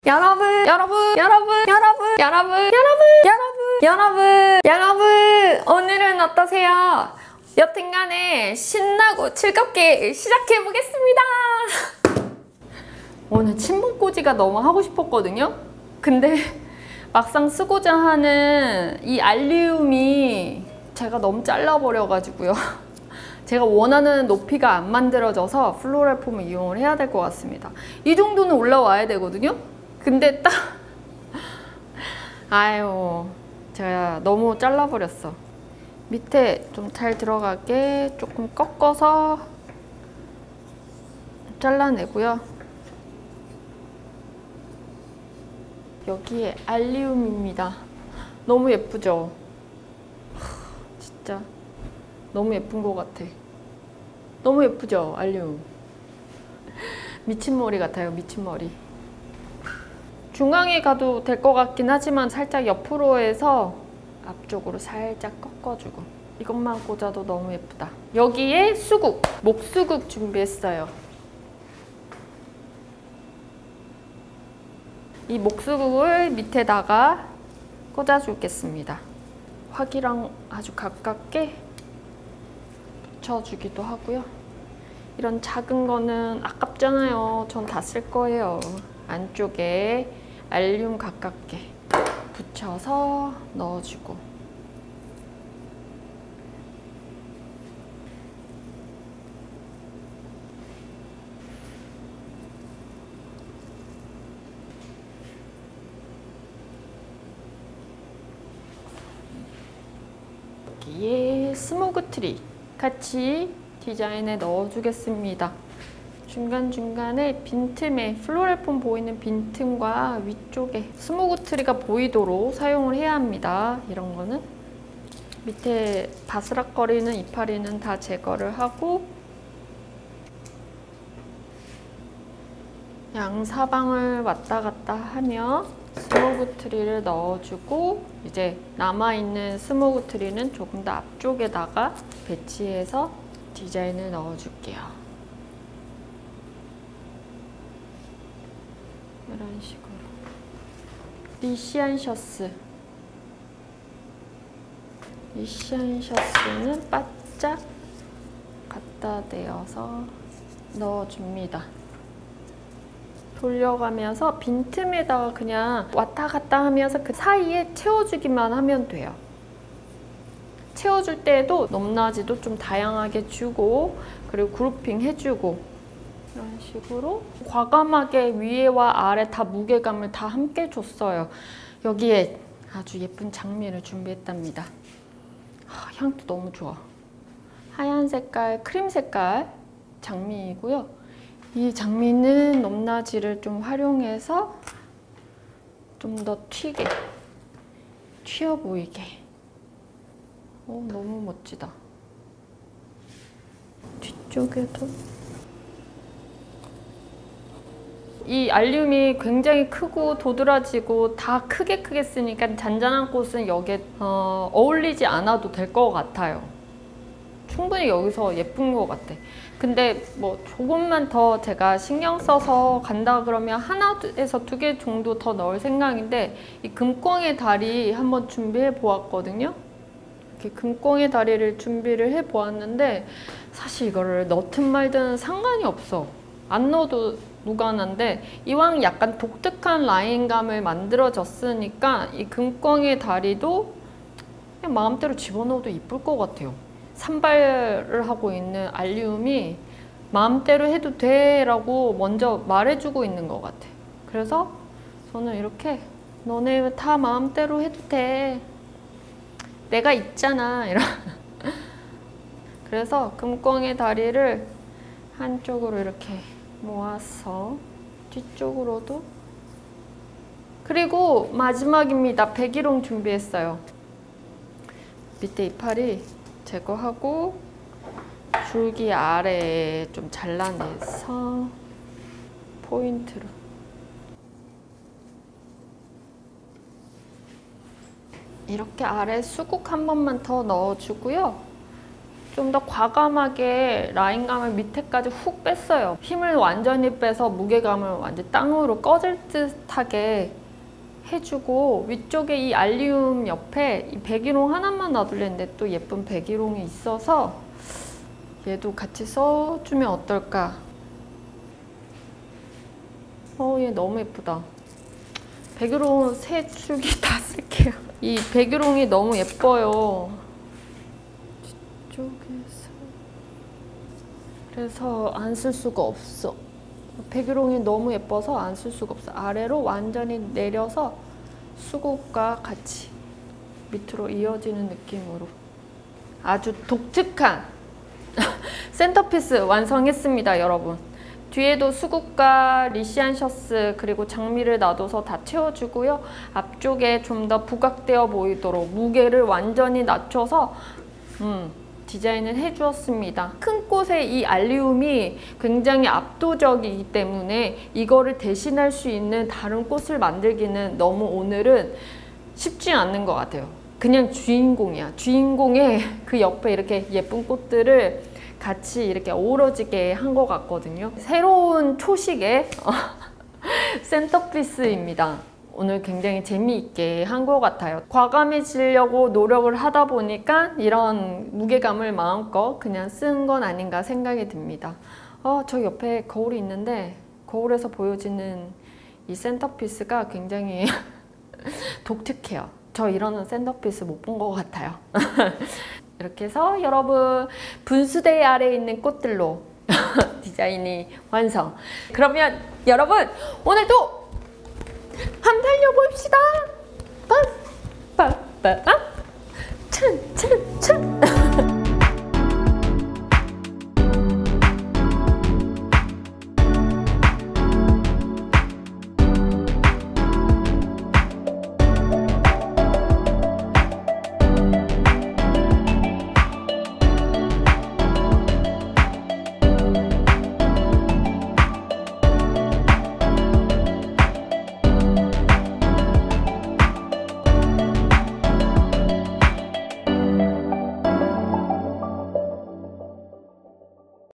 여러분, 오늘은 어떠세요? 여튼간에 신나고 즐겁게 시작해보겠습니다. 오늘 침묵꽂이가 너무 하고 싶었거든요. 근데 막상 쓰고자 하는 이 알리움이 제가 너무 잘라버려가지고요. 제가 원하는 높이가 안 만들어져서 플로럴 폼을 이용을 해야 될 것 같습니다. 이 정도는 올라와야 되거든요. 근데 딱 아유, 제가 너무 잘라버렸어. 밑에 좀 잘 들어가게 조금 꺾어서 잘라내고요. 여기에 알리움입니다. 너무 예쁘죠? 진짜 너무 예쁜 것 같아. 너무 예쁘죠? 알리움. 미친머리 같아요. 미친머리. 중앙에 가도 될 것 같긴 하지만 살짝 옆으로 해서 앞쪽으로 살짝 꺾어주고, 이것만 꽂아도 너무 예쁘다. 여기에 수국, 목수국 준비했어요. 이 목수국을 밑에다가 꽂아주겠습니다. 확이랑 아주 가깝게 붙여주기도 하고요. 이런 작은 거는 아깝잖아요. 전 다 쓸 거예요. 안쪽에 알륨 가깝게 붙여서 넣어주고, 여기에 스모그 트리 같이 디자인에 넣어주겠습니다. 중간중간에 빈틈에 플로럴 폼 보이는 빈틈과 위쪽에 스모그 트리가 보이도록 사용을 해야 합니다. 이런 거는 밑에 바스락거리는 이파리는 다 제거를 하고, 양사방을 왔다 갔다 하며 스모그 트리를 넣어주고, 이제 남아있는 스모그 트리는 조금 더 앞쪽에다가 배치해서 디자인을 넣어줄게요. 이런 식으로. 리시안셔스. 리시안셔스는 바짝 갖다 대어서 넣어줍니다. 돌려가면서 빈틈에다가 그냥 왔다 갔다 하면서 그 사이에 채워주기만 하면 돼요. 채워줄 때에도 높낮이도 좀 다양하게 주고, 그리고 그룹핑 해주고, 이런 식으로 과감하게 위에와 아래 다 무게감을 다 함께 줬어요. 여기에 아주 예쁜 장미를 준비했답니다. 향도 너무 좋아. 하얀 색깔, 크림 색깔 장미이고요. 이 장미는 높낮이를 좀 활용해서 좀 더 튀게, 튀어 보이게. 너무 멋지다. 뒤쪽에도. 이 알륨이 굉장히 크고 도드라지고 다 크게 쓰니까 잔잔한 꽃은 여기에 어울리지 않아도 될 것 같아요. 충분히 여기서 예쁜 것 같아. 근데 뭐 조금만 더 제가 신경 써서 간다 그러면 하나에서 2개 정도 더 넣을 생각인데, 이 금꽁의 다리 한번 준비해 보았거든요. 이렇게 금꽁의 다리를 준비를 해 보았는데, 사실 이거를 넣든 말든 상관이 없어. 안 넣어도 무관한데, 이왕 약간 독특한 라인감을 만들어졌으니까 이 금꽁의 다리도 그냥 마음대로 집어넣어도 이쁠 것 같아요. 산발을 하고 있는 알리움이 마음대로 해도 돼 라고 먼저 말해주고 있는 것 같아. 그래서 저는 이렇게 너네 다 마음대로 해도 돼, 내가 있잖아, 이런. 그래서 금꽁의 다리를 한쪽으로 이렇게 모아서 뒤쪽으로도. 그리고 마지막입니다. 배기롱 준비했어요. 밑에 이파리 제거하고 줄기 아래에 좀 잘라내서 포인트로. 이렇게 아래 수국 한 번만 더 넣어주고요. 좀 더 과감하게 라인감을 밑에까지 훅 뺐어요. 힘을 완전히 빼서 무게감을 완전 땅으로 꺼질 듯하게 해주고, 위쪽에 이 알리움 옆에 이 배기롱 하나만 놔둘랬는데 또 예쁜 배기롱이 있어서 얘도 같이 써주면 어떨까. 얘 너무 예쁘다. 배기롱 3줄기 다 쓸게요. 이 배기롱이 너무 예뻐요. 뒤쪽에서. 그래서 안 쓸 수가 없어. 배기롱이 너무 예뻐서 안 쓸 수가 없어. 아래로 완전히 내려서 수국과 같이 밑으로 이어지는 느낌으로 아주 독특한 센터피스 완성했습니다, 여러분. 뒤에도 수국과 리시안 셔츠 그리고 장미를 놔둬서 다 채워주고요. 앞쪽에 좀 더 부각되어 보이도록 무게를 완전히 낮춰서 디자인을 해주었습니다. 큰 꽃의 이 알리움이 굉장히 압도적이기 때문에 이거를 대신할 수 있는 다른 꽃을 만들기는 너무 오늘은 쉽지 않는 것 같아요. 그냥 주인공이야. 주인공의 그 옆에 이렇게 예쁜 꽃들을 같이 이렇게 어우러지게 한 것 같거든요. 새로운 초식의 센터피스입니다. 오늘 굉장히 재미있게 한 것 같아요. 과감해지려고 노력을 하다 보니까 이런 무게감을 마음껏 그냥 쓴 건 아닌가 생각이 듭니다. 저 옆에 거울이 있는데 거울에서 보여지는 이 센터피스가 굉장히 독특해요. 저 이런 센터피스 못 본 것 같아요. 이렇게 해서 여러분 분수대 아래에 있는 꽃들로 디자인이 완성. 그러면 여러분 오늘도 한번 달려봅시다. 빠빠빠